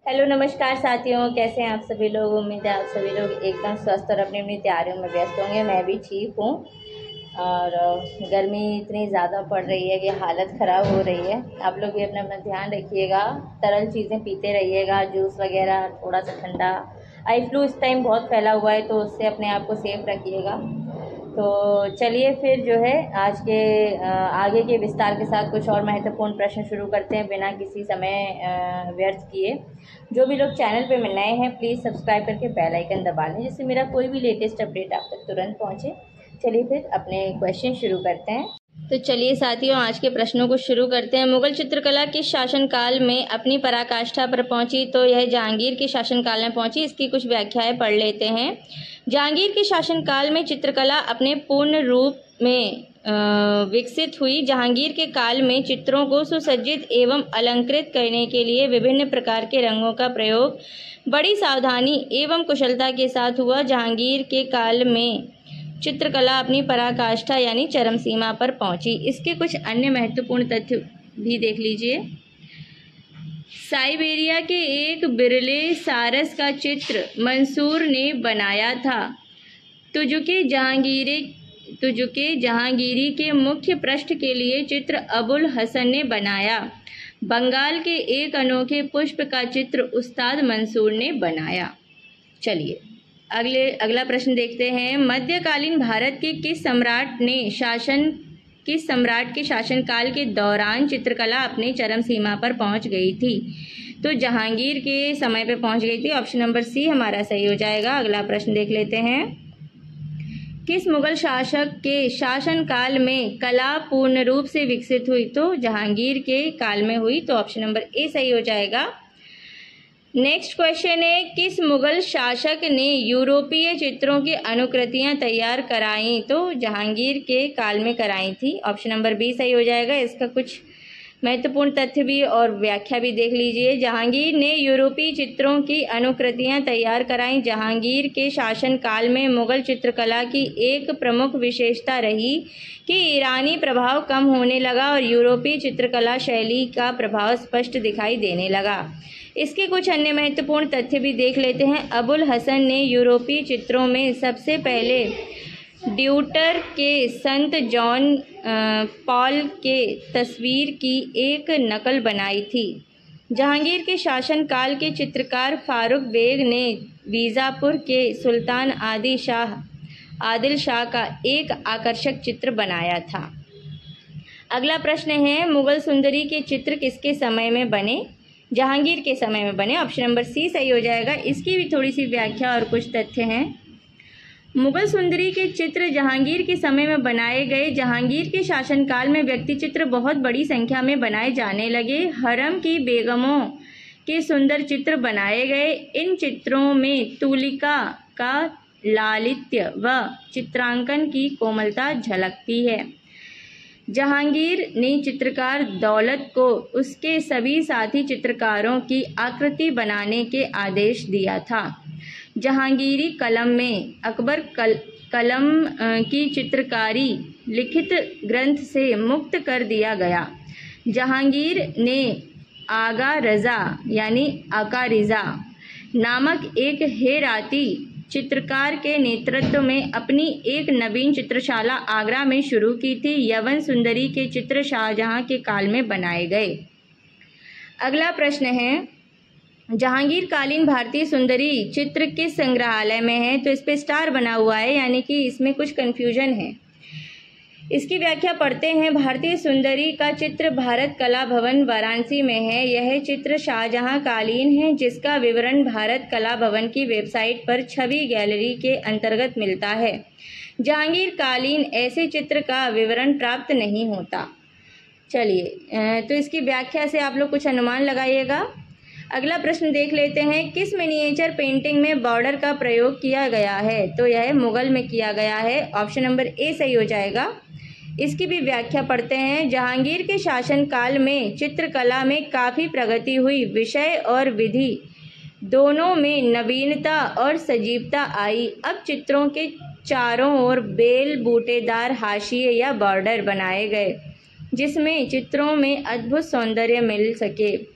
Hello नमस्कार साथियों, कैसे हैं आप सभी लोग। उम्मीद है आप सभी लोग एकदम स्वस्थ और अपनी अपनी तैयारियों में व्यस्त होंगे। मैं भी ठीक हूँ। और गर्मी इतनी ज़्यादा पड़ रही है कि हालत ख़राब हो रही है। आप लोग भी अपना अपना ध्यान रखिएगा, तरल चीज़ें पीते रहिएगा, जूस वगैरह, थोड़ा सा ठंडा। आई फ्लू इस टाइम बहुत फैला हुआ है, तो उससे अपने आप को सेफ रखिएगा। तो चलिए फिर जो है आज के आगे के विस्तार के साथ कुछ और महत्वपूर्ण प्रश्न शुरू करते हैं बिना किसी समय व्यर्थ किए। जो भी लोग चैनल पे नए हैं प्लीज़ सब्सक्राइब करके बेल आइकन दबा लें, जिससे मेरा कोई भी लेटेस्ट अपडेट आप तक तुरंत पहुंचे। चलिए फिर अपने क्वेश्चन शुरू करते हैं। तो चलिए साथियों, आज के प्रश्नों को शुरू करते हैं। मुगल चित्रकला किस शासनकाल में अपनी पराकाष्ठा पर पहुंची? तो यह जहांगीर के शासनकाल में पहुंची। इसकी कुछ व्याख्याएं पढ़ लेते हैं। जहांगीर के शासनकाल में चित्रकला अपने पूर्ण रूप में विकसित हुई। जहांगीर के काल में चित्रों को सुसज्जित एवं अलंकृत करने के लिए विभिन्न प्रकार के रंगों का प्रयोग बड़ी सावधानी एवं कुशलता के साथ हुआ। जहांगीर के काल में चित्रकला अपनी पराकाष्ठा यानी चरम सीमा पर पहुंची। इसके कुछ अन्य महत्वपूर्ण तथ्य भी देख लीजिए। साइबेरिया के एक बिरले सारस का चित्र मंसूर ने बनाया था। तुजुके जहांगीरी के मुख्य पृष्ठ के लिए चित्र अबुल हसन ने बनाया। बंगाल के एक अनोखे पुष्प का चित्र उस्ताद मंसूर ने बनाया। चलिए अगला प्रश्न देखते हैं। मध्यकालीन भारत के किस सम्राट के शासनकाल के दौरान चित्रकला अपनी चरम सीमा पर पहुंच गई थी? तो जहांगीर के समय पे पहुंच गई थी। ऑप्शन नंबर सी हमारा सही हो जाएगा। अगला प्रश्न देख लेते हैं। किस मुगल शासक के शासनकाल में कला पूर्ण रूप से विकसित हुई? तो जहांगीर के काल में हुई। तो ऑप्शन नंबर ए सही हो जाएगा। नेक्स्ट क्वेश्चन है, किस मुगल शासक ने यूरोपीय चित्रों की अनुकृतियां तैयार कराईं? तो जहांगीर के काल में कराई थी। ऑप्शन नंबर बी सही हो जाएगा। इसका कुछ महत्वपूर्ण तथ्य भी और व्याख्या भी देख लीजिए। जहांगीर ने यूरोपीय चित्रों की अनुकृतियां तैयार कराईं। जहांगीर के शासनकाल में मुगल चित्रकला की एक प्रमुख विशेषता रही कि ईरानी प्रभाव कम होने लगा और यूरोपीय चित्रकला शैली का प्रभाव स्पष्ट दिखाई देने लगा। इसके कुछ अन्य महत्वपूर्ण तथ्य भी देख लेते हैं। अबुल हसन ने यूरोपीय चित्रों में सबसे पहले ड्यूटर के संत जॉन पॉल के तस्वीर की एक नकल बनाई थी। जहांगीर के शासनकाल के चित्रकार फारूक बेग ने बीजापुर के सुल्तान आदिल शाह का एक आकर्षक चित्र बनाया था। अगला प्रश्न है, मुगल सुंदरी के चित्र किसके समय में बने? जहांगीर के समय में बने। ऑप्शन नंबर सी सही हो जाएगा। इसकी भी थोड़ी सी व्याख्या और कुछ तथ्य हैं। मुगल सुंदरी के चित्र जहांगीर के समय में बनाए गए। जहांगीर के शासनकाल में व्यक्ति चित्र बहुत बड़ी संख्या में बनाए जाने लगे। हरम की बेगमों के सुंदर चित्र बनाए गए। इन चित्रों में तुलिका का लालित्य व चित्रांकन की कोमलता झलकती है। जहांगीर ने चित्रकार दौलत को उसके सभी साथी चित्रकारों की आकृति बनाने के आदेश दिया था। जहांगीरी कलम में अकबर कलम की चित्रकारी लिखित ग्रंथ से मुक्त कर दिया गया। जहांगीर ने आगा रजा यानी अकारिजा नामक एक हेराती चित्रकार के नेतृत्व में अपनी एक नवीन चित्रशाला आगरा में शुरू की थी। यवन सुंदरी के चित्र शाहजहां के काल में बनाए गए। अगला प्रश्न है, जहांगीर कालीन भारतीय सुंदरी चित्र किस संग्रहालय में है? तो इस पे स्टार बना हुआ है, यानी कि इसमें कुछ कंफ्यूजन है। इसकी व्याख्या पढ़ते हैं। भारतीय सुंदरी का चित्र भारत कला भवन वाराणसी में है। यह चित्र शाहजहां कालीन है, जिसका विवरण भारत कला भवन की वेबसाइट पर छवि गैलरी के अंतर्गत मिलता है। जहांगीर कालीन ऐसे चित्र का विवरण प्राप्त नहीं होता। चलिए तो इसकी व्याख्या से आप लोग कुछ अनुमान लगाइएगा। अगला प्रश्न देख लेते हैं। किस मिनिएचर पेंटिंग में बॉर्डर का प्रयोग किया गया है? तो यह मुगल में किया गया है। ऑप्शन नंबर ए सही हो जाएगा। इसकी भी व्याख्या पढ़ते हैं। जहांगीर के शासनकाल में चित्रकला में काफ़ी प्रगति हुई। विषय और विधि दोनों में नवीनता और सजीवता आई। अब चित्रों के चारों ओर बेल बूटेदार हाशिए या बॉर्डर बनाए गए, जिसमें चित्रों में अद्भुत सौंदर्य मिल सके।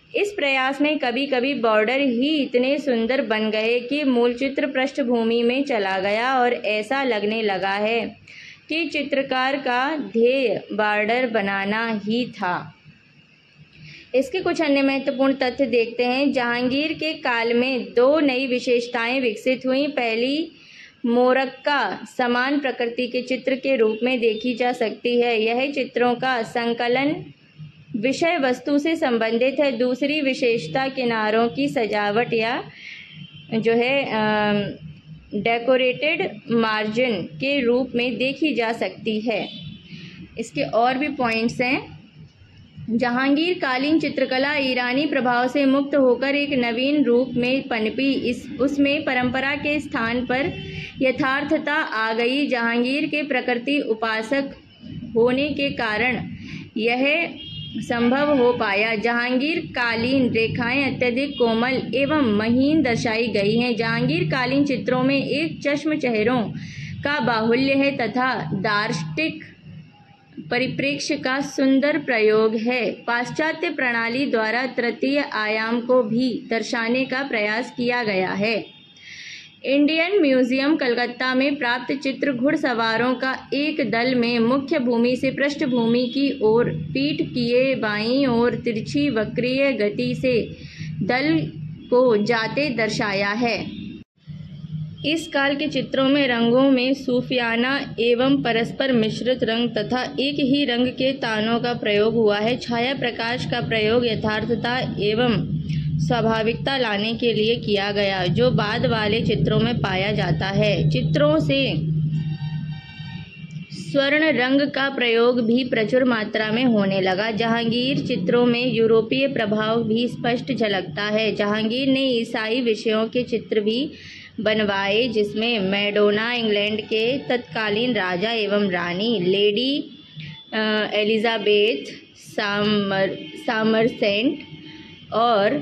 इस प्रयास में कभी कभी बॉर्डर ही इतने सुंदर बन गए कि मूल चित्र पृष्ठभूमि में चला गया और ऐसा लगने लगा है कि चित्रकार का ध्येय बॉर्डर बनाना ही था। इसके कुछ अन्य महत्वपूर्ण तथ्य देखते हैं। जहांगीर के काल में दो नई विशेषताएं विकसित हुई। पहली, मोरक्का समान प्रकृति के चित्र के रूप में देखी जा सकती है। यह चित्रों का संकलन विषय वस्तु से संबंधित है। दूसरी विशेषता, किनारों की सजावट या जो है डेकोरेटेड मार्जिन के रूप में देखी जा सकती है। इसके और भी पॉइंट्स हैं। जहांगीर कालीन चित्रकला ईरानी प्रभाव से मुक्त होकर एक नवीन रूप में पनपी। उसमें परंपरा के स्थान पर यथार्थता आ गई। जहांगीर के प्रकृति उपासक होने के कारण यह संभव हो पाया। जहांगीर कालीन रेखाएं अत्यधिक कोमल एवं महीन दर्शाई गई हैं। जहांगीर कालीन चित्रों में एक चश्म चेहरों का बाहुल्य है तथा दार्शनिक परिप्रेक्ष्य का सुंदर प्रयोग है। पाश्चात्य प्रणाली द्वारा तृतीय आयाम को भी दर्शाने का प्रयास किया गया है। इंडियन म्यूजियम कलकत्ता में प्राप्त चित्र घुड़सवारों का एक दल में मुख्य भूमि से पृष्ठभूमि की ओर पीठ किए बाईं ओर तिरछी वक्रीय गति से दल को जाते दर्शाया है। इस काल के चित्रों में रंगों में सूफियाना एवं परस्पर मिश्रित रंग तथा एक ही रंग के तानों का प्रयोग हुआ है। छाया प्रकाश का प्रयोग यथार्थता एवं स्वाभाविकता लाने के लिए किया गया, जो बाद वाले चित्रों में पाया जाता है। चित्रों से स्वर्ण रंग का प्रयोग भी प्रचुर मात्रा में होने लगा। जहांगीर चित्रों में यूरोपीय प्रभाव भी स्पष्ट झलकता है। जहांगीर ने ईसाई विषयों के चित्र भी बनवाए, जिसमें मैडोना, इंग्लैंड के तत्कालीन राजा एवं रानी, लेडी एलिजाबेथ सामरसेट और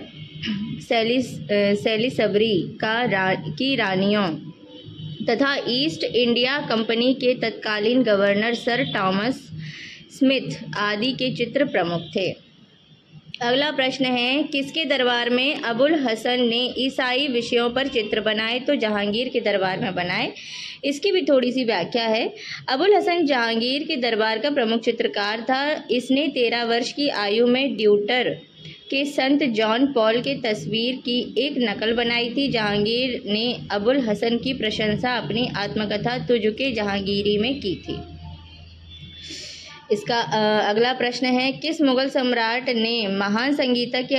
सेलिसबरी की रानियों तथा ईस्ट इंडिया कंपनी के तत्कालीन गवर्नर सर थॉमस स्मिथ आदि के चित्र प्रमुख थे। अगला प्रश्न है, किसके दरबार में अबुल हसन ने ईसाई विषयों पर चित्र बनाए? तो जहांगीर के दरबार में बनाए। इसकी भी थोड़ी सी व्याख्या है। अबुल हसन जहांगीर के दरबार का प्रमुख चित्रकार था। इसने 13 वर्ष की आयु में ड्यूटर के संत जॉन पॉल के तस्वीर की एक नकल बनाई थी। जहांगीर ने अबुल हसन की प्रशंसा अपनी आत्मकथा तुझके जहांगीरी में की थी। इसका अगला प्रश्न है, किस मुगल सम्राट ने महान संगीतज्ञ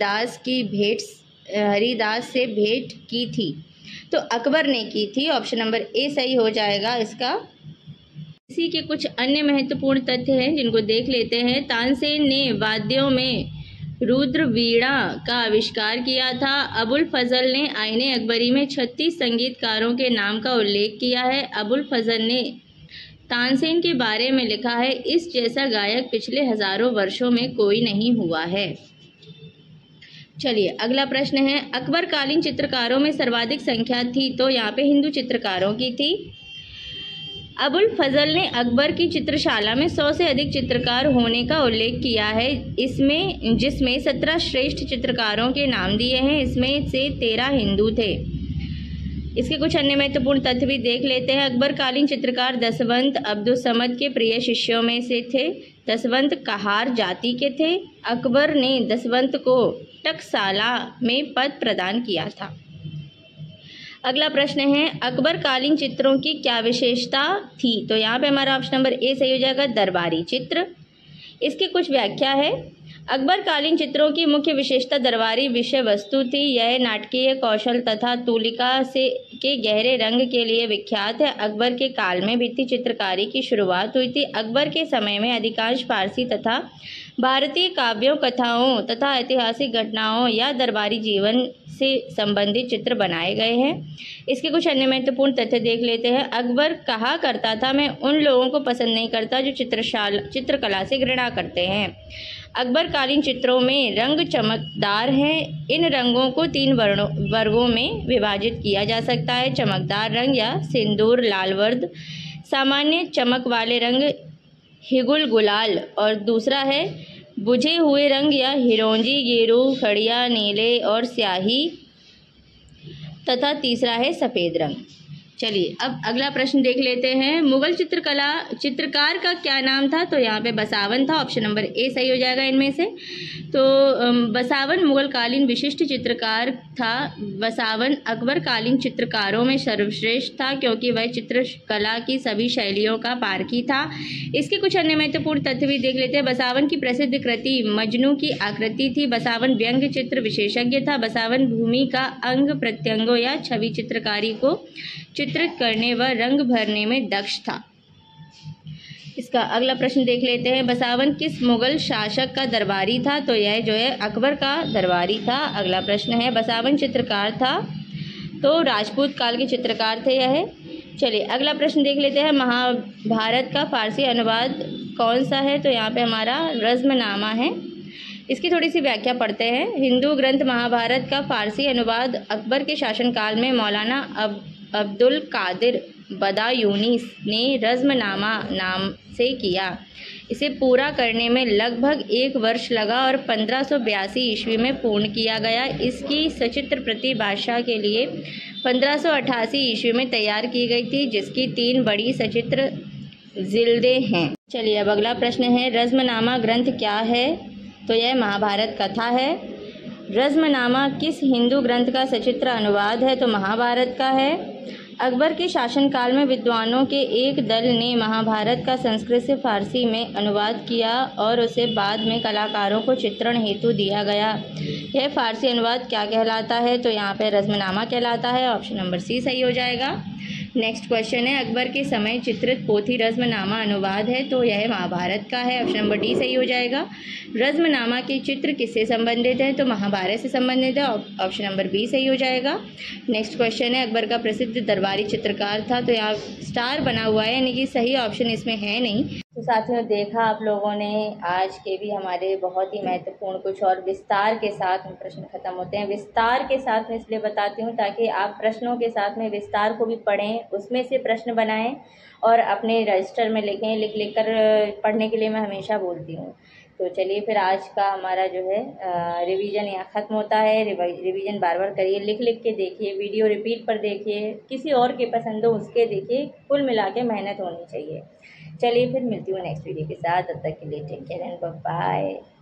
हरिदास से भेंट की थी? तो अकबर ने की थी। ऑप्शन नंबर ए सही हो जाएगा इसका। इसी के कुछ अन्य महत्वपूर्ण तथ्य हैं जिनको देख लेते हैं। तानसेन ने वाद्यों में रुद्र वीणा का आविष्कार किया था। अबुल फजल ने आईने अकबरी में 36 संगीतकारों के नाम का उल्लेख किया है। अबुल फजल ने तानसेन के बारे में लिखा है, इस जैसा गायक पिछले हजारों वर्षों में कोई नहीं हुआ है। चलिए अगला प्रश्न है, अकबर कालीन चित्रकारों में सर्वाधिक संख्या थी? तो यहाँ पे हिंदू चित्रकारों की थी। अबुल फजल ने अकबर की चित्रशाला में 100 से अधिक चित्रकार होने का उल्लेख किया है, जिसमें 17 श्रेष्ठ चित्रकारों के नाम दिए हैं। इसमें से 13 हिंदू थे। इसके कुछ अन्य महत्वपूर्ण तथ्य भी देख लेते हैं। अकबर कालीन चित्रकार दसवंत अब्दुस्समद के प्रिय शिष्यों में से थे। दसवंत कहार जाति के थे। अकबर ने दसवंत को टकसाला में पद प्रदान किया था। अगला प्रश्न है, अकबर कालीन चित्रों की क्या विशेषता थी? तो यहाँ पे हमारा ऑप्शन नंबर ए सही हो जाएगा, दरबारी चित्र। इसकी कुछ व्याख्या है। अकबर कालीन चित्रों की मुख्य विशेषता दरबारी विषय वस्तु थी। यह नाटकीय कौशल तथा तूलिका के गहरे रंग के लिए विख्यात है। अकबर के काल में भित्ति चित्रकारी की शुरुआत हुई थी। अकबर के समय में अधिकांश फारसी तथा भारतीय काव्यों, कथाओं तथा ऐतिहासिक घटनाओं या दरबारी जीवन से संबंधित चित्र बनाए गए हैं। इसके कुछ अन्य महत्वपूर्ण तथ्य देख लेते हैं। अकबर कहा करता था, मैं उन लोगों को पसंद नहीं करता जो चित्रकला से घृणा करते हैं। अकबर कालीन चित्रों में रंग चमकदार हैं। इन रंगों को 3 वर्गों में विभाजित किया जा सकता है, चमकदार रंग या सिंदूर लाल वर्द, सामान्य चमक वाले रंग हिगुल गुलाल और दूसरा है बुझे हुए रंग या हिरोंजी, गेरू, खड़िया, नीले और स्याही तथा तीसरा है सफ़ेद रंग। चलिए अब अगला प्रश्न देख लेते हैं। मुगल चित्रकार का क्या नाम था? तो यहाँ पे बसावन था। ऑप्शन नंबर ए सही हो जाएगा इनमें से। तो बसावन मुगल कालीन विशिष्ट चित्रकार था। बसावन अकबर कालीन चित्रकारों में सर्वश्रेष्ठ था क्योंकि वह चित्रकला की सभी शैलियों का पारखी था। इसके कुछ अन्य महत्वपूर्ण तथ्य भी देख लेते हैं। बसावन की प्रसिद्ध कृति मजनू की आकृति थी। बसावन व्यंग्य चित्र विशेषज्ञ था। बसावन भूमि का अंग प्रत्यंगों या छवि चित्रकारी को चित्रित करने व रंग भरने में दक्ष था। इसका अगला प्रश्न देख लेते हैं। बसावन किस मुगल शासक का दरबारी था? तो यह जो है अकबर का दरबारी था। अगला प्रश्न है, बसावन चित्रकार था तो राजपूत काल के चित्रकार थे यह। चलिए अगला प्रश्न देख लेते हैं। महाभारत का फारसी अनुवाद कौन सा है? तो यहाँ पे हमारा रज़्मनामा है। इसकी थोड़ी सी व्याख्या पढ़ते हैं। हिंदू ग्रंथ महाभारत का फारसी अनुवाद अकबर के शासनकाल में मौलाना अब्दुल कादिर बदायूनी ने रज़्मनामा नाम से किया। इसे पूरा करने में लगभग 1 वर्ष लगा और 1582 ईस्वी में पूर्ण किया गया। इसकी सचित्र प्रति बादशाह के लिए 1588 ईस्वी में तैयार की गई थी, जिसकी 3 बड़ी सचित्र जिल्दें हैं। चलिए अब अगला प्रश्न है, रज़्मनामा ग्रंथ क्या है? तो यह महाभारत कथा है। रज़्मनामा किस हिंदू ग्रंथ का सचित्र अनुवाद है? तो महाभारत का है। अकबर के शासनकाल में विद्वानों के एक दल ने महाभारत का संस्कृत से फारसी में अनुवाद किया और उसे बाद में कलाकारों को चित्रण हेतु दिया गया। यह फारसी अनुवाद क्या कहलाता है? तो यहाँ पे रज़्मनामा कहलाता है। ऑप्शन नंबर सी सही हो जाएगा। नेक्स्ट क्वेश्चन है, अकबर के समय चित्रित पोथी रज़्मनामा अनुवाद है तो यह महाभारत का है। ऑप्शन नंबर डी सही हो जाएगा। रज़्मनामा के चित्र किससे संबंधित है? तो महाभारत से संबंधित है। ऑप्शन नंबर बी सही हो जाएगा। नेक्स्ट क्वेश्चन है, अकबर का प्रसिद्ध दरबारी चित्रकार था तो यहाँ स्टार बना हुआ है, यानी कि सही ऑप्शन इसमें है नहीं। तो साथियों देखा आप लोगों ने आज के भी हमारे बहुत ही महत्वपूर्ण कुछ और विस्तार के साथ में प्रश्न खत्म होते हैं। विस्तार के साथ में इसलिए बताती हूँ ताकि आप प्रश्नों के साथ में विस्तार को भी पढ़ें, उसमें से प्रश्न बनाएं और अपने रजिस्टर में लिखें। लिख कर पढ़ने के लिए मैं हमेशा बोलती हूँ। तो चलिए फिर आज का हमारा जो है रिवीजन यहाँ ख़त्म होता है। रिवीजन बार बार करिए, लिख के देखिए, वीडियो रिपीट पर देखिए, किसी और के पसंद हो उसके देखिए, कुल मिला के मेहनत होनी चाहिए। चलिए फिर मिलती हूँ नेक्स्ट वीडियो के साथ। तब तक के लिए टेक केयर एंड बाय।